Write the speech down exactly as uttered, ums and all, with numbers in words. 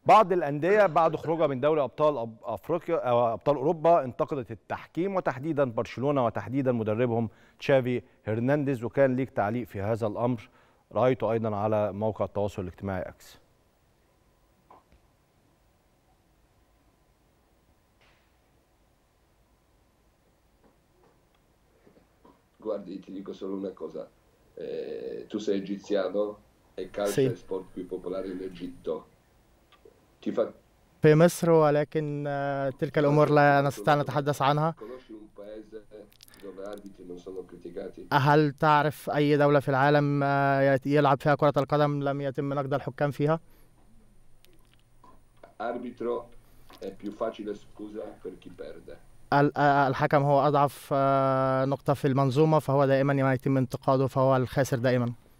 بعض الأندية بعد خروجها من دوري أبطال أب- أفريقيا أو أبطال أوروبا انتقدت التحكيم، وتحديدا برشلونة وتحديدا مدربهم تشافي هرنانديز، وكان ليك تعليق في هذا الأمر رأيته أيضا على موقع التواصل الاجتماعي أكس. Guardi, ti dico solo una cosa, eh, tu sei egiziano e calcio è سي il sport più popolare in Egitto. Ti, fa- في مصر، ولكن آه، ti تلك الأمور faccio, ti لا faccio una نستطيع أن domanda. نتحدث عنها. Conosci un paese dove arbitri non sono criticati? هل تعرف أي دولة في العالم آه، يلعب فيها كرة القدم لم يتم نقد الحكام فيها؟ Arbitro è più facile scusa per chi perde. ال- آه، الحكم هو أضعف آه، نقطة في المنظومة، فهو دائما ما يتم انتقاده، فهو الخاسر دائما.